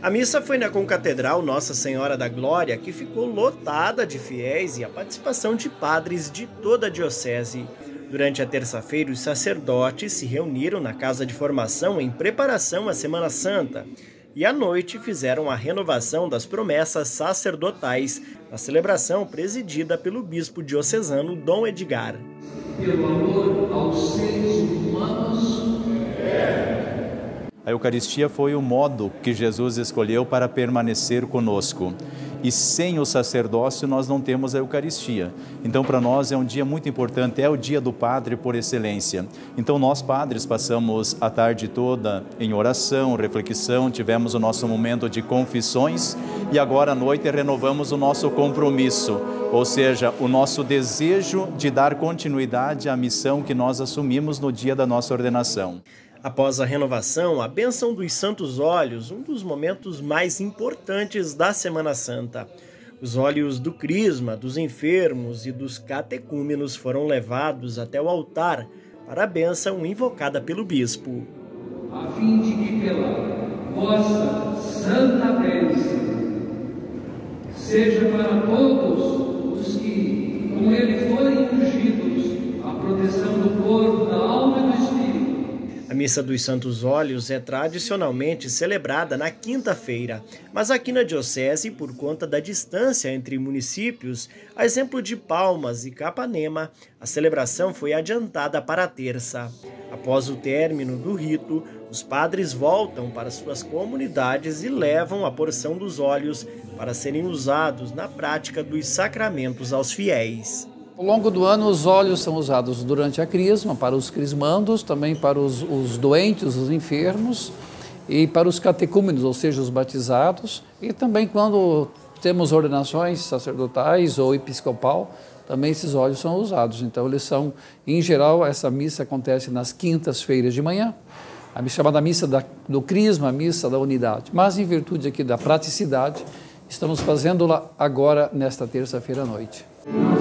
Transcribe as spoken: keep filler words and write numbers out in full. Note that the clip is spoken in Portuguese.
A missa foi na Concatedral Nossa Senhora da Glória, que ficou lotada de fiéis e a participação de padres de toda a diocese. Durante a terça-feira, os sacerdotes se reuniram na Casa de Formação em preparação à Semana Santa e à noite fizeram a renovação das promessas sacerdotais, na celebração presidida pelo bispo diocesano Dom Edgar. Pelo amor aos seres humanos. A Eucaristia foi o modo que Jesus escolheu para permanecer conosco. E sem o sacerdócio nós não temos a Eucaristia. Então para nós é um dia muito importante, é o dia do Padre por excelência. Então nós padres passamos a tarde toda em oração, reflexão, tivemos o nosso momento de confissões e agora à noite renovamos o nosso compromisso, ou seja, o nosso desejo de dar continuidade à missão que nós assumimos no dia da nossa ordenação. Após a renovação, a bênção dos Santos Óleos, um dos momentos mais importantes da Semana Santa. Os óleos do crisma, dos enfermos e dos catecúmenos foram levados até o altar para a bênção invocada pelo bispo. A fim de que pela vossa santa bênção seja para todos os que com ele forem ungidos a proteção do corpo, da alma e do espírito. A Missa dos Santos Óleos é tradicionalmente celebrada na quinta-feira, mas aqui na Diocese, por conta da distância entre municípios, a exemplo de Palmas e Capanema, a celebração foi adiantada para a terça. Após o término do rito, os padres voltam para suas comunidades e levam a porção dos óleos para serem usados na prática dos sacramentos aos fiéis. Ao longo do ano, os óleos são usados durante a crisma, para os crismandos, também para os, os doentes, os enfermos, e para os catecúmenos, ou seja, os batizados, e também quando temos ordenações sacerdotais ou episcopal, também esses óleos são usados. Então, eles são, em geral, essa missa acontece nas quintas-feiras de manhã, a chamada missa da, do crisma, a missa da unidade. Mas, em virtude aqui da praticidade, estamos fazendo-la agora, nesta terça-feira à noite.